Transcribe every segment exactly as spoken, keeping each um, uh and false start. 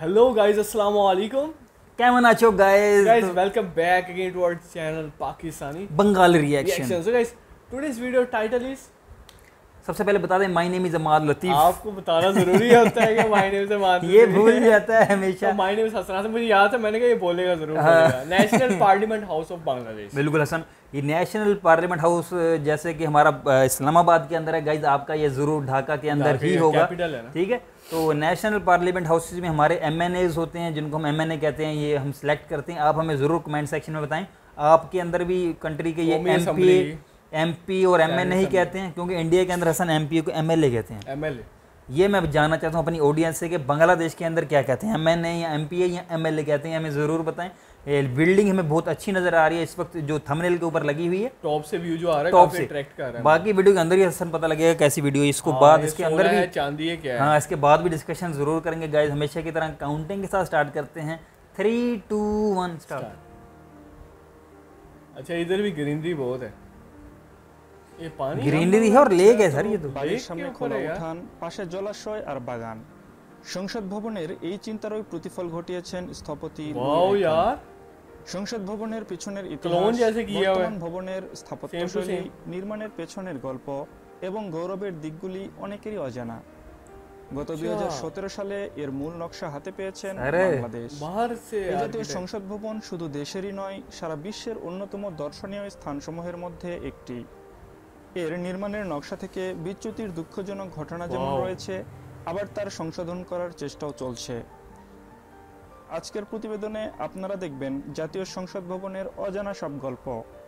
Hello guys, Assalamu alaikum. केमन आछो guys? Guys, welcome back again to our channel Pakistani Bengali reaction. Reaction. So guys, today's video title is सबसे पहले बता दें my name is Amad Latif. आपको बताना जरूरी होता है कि माय नेम से माद ये भूल जाता है हमेशा। तो माय नेम इज हसन। मुझे याद है, मैंने कहा ये बोलेगा जरूर बोलेगा। National parliament house of Bangladesh. बिल्कुल हसन, ये नेशनल पार्लियामेंट हाउस जैसे कि हमारा इस्लामाबाद के अंदर है गाइज, आपका ये जरूर ढाका के अंदर ही होगा, ठीक है। तो नेशनल पार्लियामेंट हाउसेज में हमारे एम एन एज होते हैं, जिनको हम एम एन ए कहते हैं, ये हम सिलेक्ट करते हैं। आप हमें ज़रूर कमेंट सेक्शन में बताएं आपके अंदर भी कंट्री के ये एम पी एम पी और एम एन ए ही कहते हैं, क्योंकि इंडिया के अंदर हसन एम पी को एम एल ए कहते हैं। एम एल ए ये मैं जानना चाहता हूँ अपनी ऑडियंस से कि बांग्लादेश के अंदर क्या कहते हैं, एम एन ए या एम पी ए या एम एल ए कहते हैं, हमें ज़रूर बताएं। बिल्डिंग हमें बहुत अच्छी नज़र आ रही है इस वक्त जो थंबनेल के ऊपर लगी हुई है, टॉप से व्यू जो आ रहा है टॉप काफी से अट्रैक्ट कर रहा है। बाकी वीडियो के अंदर ही हसन पता लगेगा कैसी वीडियो है। इसको हाँ, बाद इसके अंदर भी चांदी है क्या है? हाँ, इसके बाद भी डिस्कशन जरूर करेंगे गाइज। हमेशा की तरह काउंटिंग के साथ स्टार्ट करते हैं। Three two one start. अच्छा, इधर भी ग्रीनरी बहुत है। ये पानी ग्रीनरी है और लेक है सर। ये तो বাড়ির সামনে খোলা উঠান, পাশে জলাশয় আর বাগান। সংসদ ভবনের এই চিন্তারই প্রতিফল ঘটিয়েছেন স্থপতি। ওয়াও यार, সংসদ ভবনের পিছনের ক্লোন ইতিহাস, जैसे किया हुआ है। বর্তমান ভবনের স্থাপত্যশৈলী, নির্মাণের পেছনের গল্প এবং গৌরবের দিকগুলি অনেকেরই অজানা। গত দুই হাজার সতেরো সালে এর মূল নকশা হাতে পেয়েছেন বাংলাদেশ। बाहर से এই জাতীয় সংসদ ভবন শুধু দেশেরই নয়, সারা বিশ্বের অন্যতম দর্শনীয় স্থানসমূহের মধ্যে একটি। এর নির্মাণের নকশা থেকে বিচ্যুতির দুঃখজনক ঘটনা যেমন রয়েছে, আবার তার সংশোধন করার চেষ্টাও চলছে। আজকের প্রতিবেদনে আপনারা দেখবেন জাতীয় সংসদ ভবনের অজানা সব গল্প।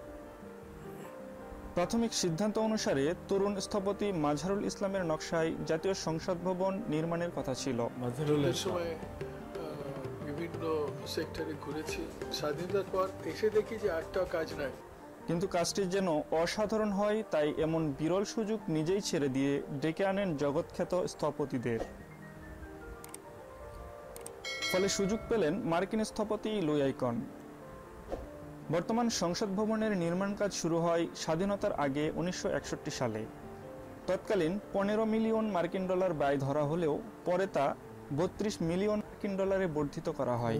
প্রাথমিক সিদ্ধান্ত অনুসারে তরুণ স্থপতি মাজহারুল ইসলামের নকশায় জাতীয় সংসদ ভবন নির্মাণের কথা ছিল। মাজহারুল সময় বিভিন্ন সেক্টরে ঘুরেছি, স্বাধীনতার পর এসে দেখি যে একটা কাজ নাই, কিন্তু কাজটি যেন অসাধারণ হয় তাই এমন বিরল সুযোগ নিজেই ছেড়ে দিয়ে ডেকে আনেন জগৎখ্যাত স্থপতিদের। ফলে সুযোগ পেলেন মার্কিন স্থপতি লুই আইকন। বর্তমান সংসদ ভবনের নির্মাণ কাজ শুরু হয় স্বাধীনতার আগে উনিশশো একষট্টি সালে। তৎকালীন পনেরো মিলিয়ন মার্কিন ডলার ব্যয় ধরা হলেও পরে তা বত্রিশ মিলিয়ন মার্কিন ডলারে বর্ধিত করা হয়।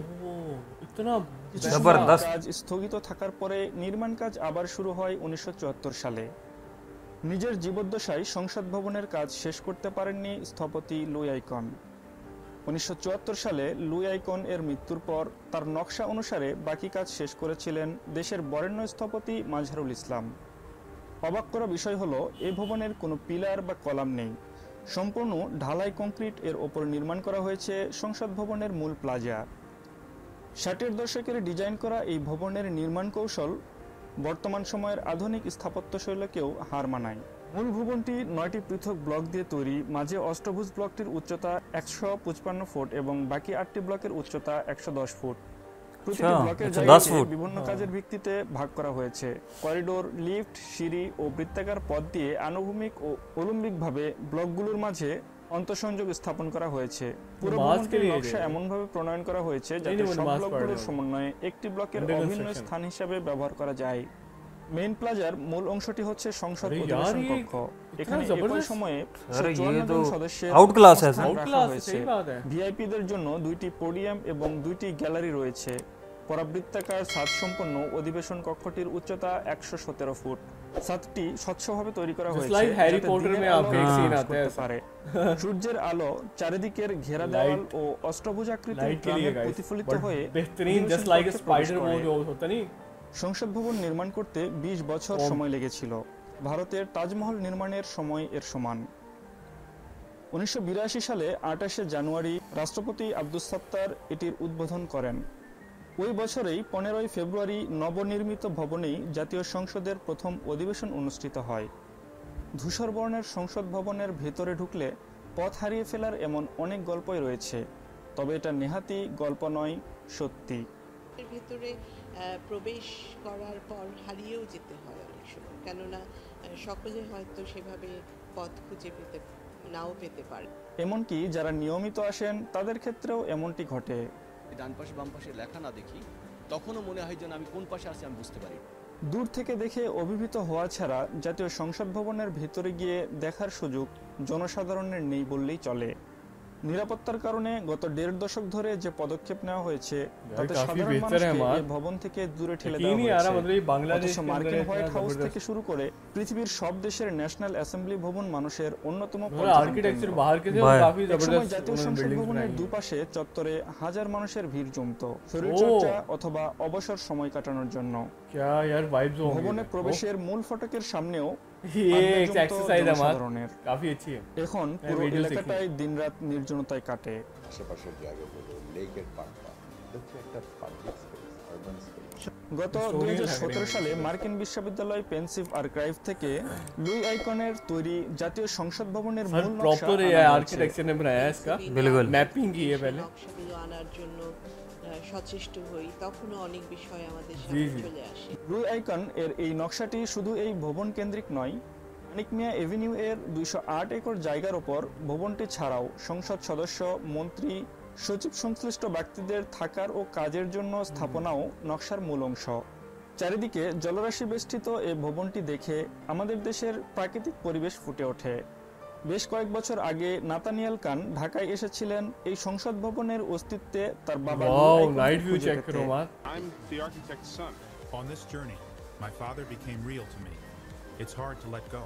কাজ স্থগিত থাকার পরে নির্মাণ কাজ আবার শুরু হয় উনিশশো চুয়াত্তর সালে। নিজের জীবদ্দশায় সংসদ ভবনের কাজ শেষ করতে পারেননি স্থপতি লুই আইকন। উনিশশো চুয়াত্তর সালে লুই আইকন এর মৃত্যুর পর তার নকশা অনুসারে বাকি কাজ শেষ করেছিলেন দেশের বরেণ্য স্থপতি মাজহারুল ইসলাম। অবাক করা বিষয় হলো, এই ভবনের কোনো পিলার বা কলাম নেই, সম্পূর্ণ ঢালাই কংক্রিট এর ওপর নির্মাণ করা হয়েছে সংসদ ভবনের মূল প্লাজা। ষাটের দশকের ডিজাইন করা এই ভবনের নির্মাণ কৌশল বর্তমান সময়ের আধুনিক স্থাপত্যশৈলীকেও হার মানায়। মূল ভবনটি নয়টি পৃথক ব্লক দিয়ে তৈরি। মাঝে অষ্টভুজ ব্লকটির উচ্চতা একশো পঁচপান্ন ফুট এবং বাকি আটটি ব্লকের উচ্চতা একশো দশ ফুট। প্রতিটি ব্লকের জায়গাকে বিভিন্ন কাজের ভিত্তিতে ভাগ করা হয়েছে। করিডোর, লিফট, সিঁড়ি ও বৃত্তাকার পথ দিয়ে আনুভূমিক ও অলম্বিকভাবে ব্লকগুলোর মাঝে অন্তঃসংযোগ স্থাপন করা হয়েছে। পুরো ভবনটির নকশা এমনভাবে প্রণয়ন করা হয়েছে যাতে সব ব্লকগুলোর সমন্বয়ে একটি ব্লকের অভিন্ন স্থান হিসেবে ব্যবহার করা যায়। মেইন প্লাজার মূল অংশটি হচ্ছে সংসদ অধিবেশন কক্ষ। এখানে একই সময়ে চুয়ান্ন জন সদস্যের রাখা হয়েছে। ভিআইপিদের জন্য দুইটি পোডিয়াম এবং দুইটি গ্যালারি রয়েছে। পরাবৃত্তাকার ছাদ সম্পন্ন অধিবেশন কক্ষটির উচ্চতা একশো সতেরো ফুট। ছাদটি স্বচ্ছভাবে তৈরি করা হয়েছে সূর্যের আলো চারিদিকের ঘেরা দেওয়াল ও অষ্টভুজাকৃতির গ্রামে প্রতিফলিত হয়ে সংসদ ভবন নির্মাণ করতে বিশ বছর সময় লেগেছিল। ভারতের তাজমহল নির্মাণের সময় এর সমান। উনিশশো বিরাশি সালে আঠাশে জানুয়ারি রাষ্ট্রপতি আব্দুস সাত্তার এটির উদ্বোধন করেন। ওই বছরেই পনেরোই ফেব্রুয়ারি নবনির্মিত ভবনেই জাতীয় সংসদের প্রথম অধিবেশন অনুষ্ঠিত হয়। ধূসর বর্ণের সংসদ ভবনের ভেতরে ঢুকলে পথ হারিয়ে ফেলার এমন অনেক গল্পই রয়েছে, তবে এটা নেহাতি গল্প নয়, সত্যি। এর ভেতরে প্রবেশ করার পর হারিয়েও যেতে হয় অনেক সময়, কেননা সকলে হয়তো সেভাবে পথ খুঁজে পেতে নাও পেতে পারে। এমনকি যারা নিয়মিত আসেন তাদের ক্ষেত্রেও এমনটি ঘটে। ডান পাশে বাম পাশে লেখা না দেখি তখনও মনে হয় যেন আমি কোন পাশে আছি আমি বুঝতে পারি। দূর থেকে দেখে অভিভূত হওয়া ছাড়া জাতীয় সংসদ ভবনের ভেতরে গিয়ে দেখার সুযোগ জনসাধারণের নেই বললেই চলে। নিরাপত্তার কারণে গত দেড় দশক ধরে যে পদক্ষেপ নেওয়া হয়েছে তাতে काफी সাধারণ बेहतर মানুষকে है हमारा এই ভবন থেকে দূরে ঠেলে यकीन नहीं आ দেওয়া रहा मतलब ये হয়েছে। बांग्लादेश অথচ के अंदर মার্কিন इतना হোয়াইট হাউস जबरदस्त থেকে শুরু করে পৃথিবীর সব দেশের ন্যাশনাল অ্যাসেম্বলি ভবন মানুষের অন্যতম मतलब পর্যটন आर्किटेक्चर কেন্দ্র। बाहर के थे बाहर। और काफी একসময় जबरदस्त জাতীয় उन्होंने সংসদ बिल्डिंग्स ভবনের बनाई हैं। দুপাশে চত্বরে হাজার মানুষের ভিড় জমত শরীরচর্চা অথবা অবসর সময় কাটানোর জন্য। क्या यार वाइब्स होंगे ভবনে প্রবেশের মূল ফটকের সামনেও ये আড্ডা एक জমত एक्सरसाइज है हमारा জনসাধারণের। काफी अच्छी है এখন পুরো ভিডিও এলাকাটাই দিনরাত নির্জনতায় কাটে। আশেপাশের জায়গাগুলো লেকের পাড়টা হচ্ছে একটা পাবলিক স্পেস, আরবান স্পেস। গত দুই হাজার সতেরো সালে মার্কিন বিশ্ববিদ্যালয় পেন্সিভ আর্কাইভ থেকে লুই আইকনের তৈরি জাতীয় সংসদ ভবনের हर মূল নকশা प्रॉपर আনা হয়েছে। आर्किटेक्चर ने बनाया है इसका बिल्कुल। मैपिंग की है पहले নকশাগুলো আনার জন্য আহ, সচেষ্ট হই, তখনও অনেক বিষয় আমাদের জি, সামনে জি। চলে আসে। লুই আইকন এর এই নকশাটি শুধু এই ভবন কেন্দ্রিক নয়, মানিক মিয়া এভিনিউ এর দুইশো আট একর জায়গার ওপর ভবনটি ছাড়াও সংসদ সদস্য, মন্ত্রী, সচিব সংশ্লিষ্ট ব্যক্তিদের থাকার ও কাজের জন্য স্থাপনাও নকশার মূল অংশ। চারিদিকে জলরাশি বেষ্টিত এই ভবনটি দেখে আমাদের দেশের প্রাকৃতিক পরিবেশ ফুটে ওঠে। বেশ কয়েক বছর আগে নাতানিয়াল কান ঢাকায় এসেছিলেন এই সংসদ ভবনের অস্তিত্বে তার বাবা লুই वाओ আইকনকে नाइट व्यू খুঁজে चेक পেতে। करो मार I'm the architect's son. On this journey, my father became real to me. It's hard to let go.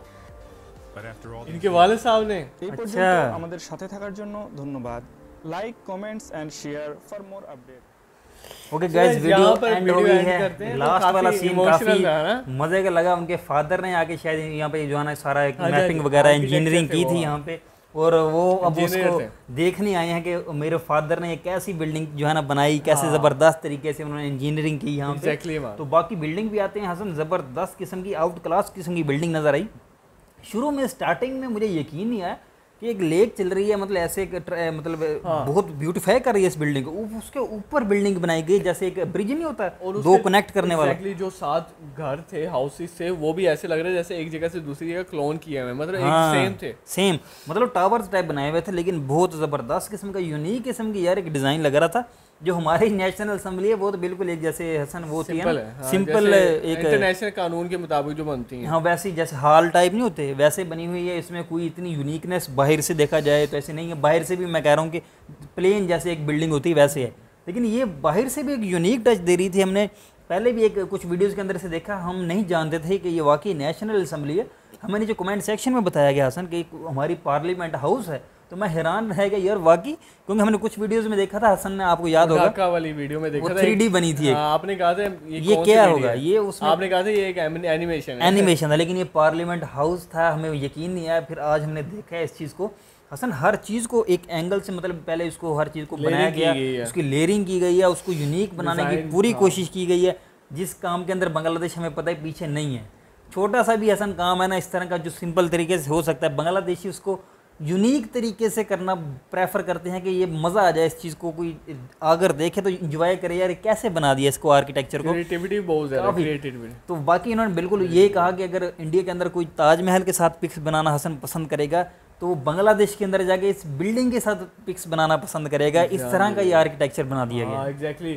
But after all these इनके years, वाले साहब ने এই পর্যন্ত আচ্ছা। আমাদের সাথে থাকার জন্য ধন্যবাদ। Like, comments and share for more update. Okay guys, यहाँ वीडियो पर एंड हो वीडियो गई end है। करते हैं, तो लास्ट काफी वाला सीन emotional काफी था ना? मजे का लगा। उनके फादर ने आके शायद यहाँ पे जो है ना सारा एक हाँ, मैपिंग जी, वगैरह architecture इंजीनियरिंग थे की वो, थी हाँ। यहाँ पे, और वो अब Engineer उसको थे। देखने आए हैं कि मेरे फादर ने एक कैसी बिल्डिंग जो है ना बनाई, कैसे हाँ। जबरदस्त तरीके से उन्होंने इंजीनियरिंग की यहाँ पे। Exactly, man। तो बाकी बिल्डिंग भी आते हैं हसन, जबरदस्त किस्म की आउट क्लास किस्म की बिल्डिंग नजर आई। शुरू में स्टार्टिंग में मुझे यकीन नहीं आया कि एक लेक चल रही है, मतलब ऐसे एक ट्र- मतलब हाँ। बहुत ब्यूटीफाई कर रही है इस बिल्डिंग को, उ- उसके ऊपर बिल्डिंग बनाई गई जैसे एक ब्रिज नहीं होता और दो उसके कनेक्ट करने वाला। exactly जो सात घर थे हाउसेस थे वो भी ऐसे लग रहे जैसे एक जगह से दूसरी जगह क्लोन किए हुए मतलब एक सेम थे सेम मतलब टावर्स टाइप बनाए हुए थे, लेकिन बहुत ज़बरदस्त किस्म का यूनिक किस्म की यार एक डिज़ाइन लग रहा था। जो हमारी नेशनल असेंबली है वो तो बिल्कुल एक जैसे हसन वो थी सिंपल है हाँ, सिंपल जैसे एक इंटरनेशनल कानून के मुताबिक जो बनती हैं हाँ वैसे ही जैसे हॉल टाइप नहीं होते वैसे बनी हुई है। इसमें कोई इतनी यूनिकनेस बाहर से देखा जाए तो ऐसे नहीं है, बाहर से भी मैं कह रहा हूँ कि प्लेन जैसे एक बिल्डिंग होती है वैसे है, लेकिन ये बाहर से भी एक यूनिक टच दे रही थी। हमने पहले भी एक कुछ वीडियोस के अंदर से देखा, हम नहीं जानते थे कि ये वाकई नेशनल असेंबली है। हमें नीचे कमेंट सेक्शन में बताया गया हसन कि हमारी पार्लियामेंट हाउस है, तो मैं हैरान रह गया यार वाकई, क्योंकि हमने कुछ वीडियोस में देखा था, हसन ने आपको याद होगा ढाका वाली वीडियो में देखा वो था थ्री डी एक- बनी थी एक। हाँ, आपने कहा था ये, ये कौन सी क्या वीडियो होगा, है? ये उसमें आपने कहा था ये एक एनिमेशन है एनिमेशन था, लेकिन ये पार्लियामेंट हाउस था। हमें यकीन नहीं आया, फिर आज हमने देखा है इस चीज़ को। हसन हर चीज़ को एक एंगल से मतलब पहले इसको हर चीज़ को बनाया Layering की गया, गई है। उसकी लेयरिंग की गई है, उसको यूनिक बनाने की Design, पूरी हाँ। कोशिश की गई है, जिस काम के अंदर बांग्लादेश हमें पता है पीछे नहीं है। छोटा सा भी हसन काम है ना इस तरह का जो सिंपल तरीके से हो सकता है, बांग्लादेशी उसको यूनिक तरीके से करना प्रेफर करते हैं कि ये मज़ा आ जाए इस चीज़ को, कोई अगर देखे तो इंजॉय करे यार कैसे बना दिया इसको आर्किटेक्चर को। क्रिएटिविटी बहुत ज़्यादा काफी। क्रिएटिविटी तो बाकी इन्होंने बिल्कुल ये कहा कि अगर इंडिया के अंदर कोई ताजमहल के साथ पिक्स बनाना हसन पसंद करेगा तो वो बांग्लादेश के अंदर जाके इस बिल्डिंग के साथ पिक्स बनाना पसंद करेगा। इस तरह का ये आर्किटेक्चर बना दिया गया हाँ है। एग्जैक्टली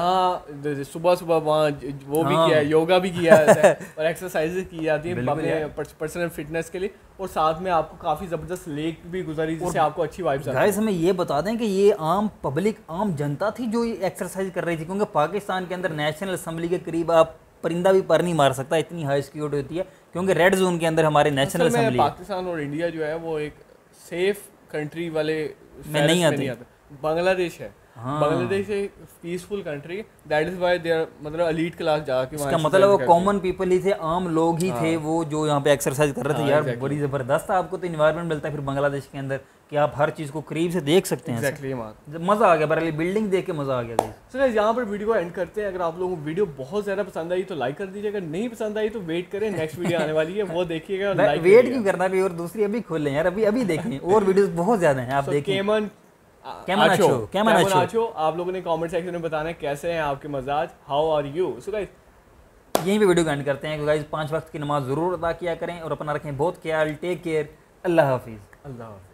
यहाँ सुबह सुबह वहाँ ज- वो भी हाँ। किया है, योगा भी किया जाता है और एक्सरसाइजेज की जाती है बिल्कुल अपने यार। पर्सनल फिटनेस के लिए, और साथ में आपको काफ़ी ज़बरदस्त लेक भी गुजरी जिससे आपको अच्छी वाइब्स आती गाइस हमें ये बता दें कि ये आम पब्लिक आम जनता थी जो ये एक्सरसाइज कर रही थी, क्योंकि पाकिस्तान के अंदर नेशनल असेंबली के करीब आप परिंदा भी पर नहीं मार सकता, इतनी हाई सिक्योरिटी होती है, क्योंकि रेड जोन के अंदर हमारे नेशनल असल में असेंबली है। पाकिस्तान और इंडिया जो है वो एक सेफ कंट्री वाले में नहीं फहरिस्त आते। बांग्लादेश है हाँ। बांग्लादेश एक peaceful country, that is why they are मतलब एलीट क्लास जाके वहाँ इसका exercise मतलब वो करते हैं। कॉमन पीपल ही थे, आम लोग ही थे वो जो यहाँ पे एक्सरसाइज कर रहे थे। हाँ, यार exactly। बड़ी ज़बरदस्त था, आपको तो इन्वायरमेंट मिलता है फिर बांग्लादेश के अंदर कि आप हर चीज़ को करीब से देख सकते हैं। एग्जैक्टली मान जब मज़ा आ गया, बरली बिल्डिंग देख के मज़ा आ गया। guys। सो गाइस यहाँ पर वीडियो को एंड करते हैं। अगर आप लोगों को वीडियो बहुत ज़्यादा पसंद आई तो लाइक कर दीजिए, अगर नहीं पसंद आई तो वेट करें, नेक्स्ट वीडियो आने वाली है वो देखिएगा और लाइक वेट क्यों करना भी, और दूसरी अभी खोल लें यार, अभी अभी देखें और वीडियोस बहुत ज़्यादा हैं, आप देखें। केमन केमन आचो, आचो, केमन केमन आचो। आचो, आप लोगों ने कमेंट सेक्शन में बताना है कैसे हैं आपके मजाज, how are you. So guys यहीं पे वीडियो को एंड करते हैं कि गाइस पांच वक्त की नमाज ज़रूर अदा किया करें और अपना रखें बहुत ख्याल। टेक केयर, अल्लाह हाफिज़। अल्लाह हाफ़िज़।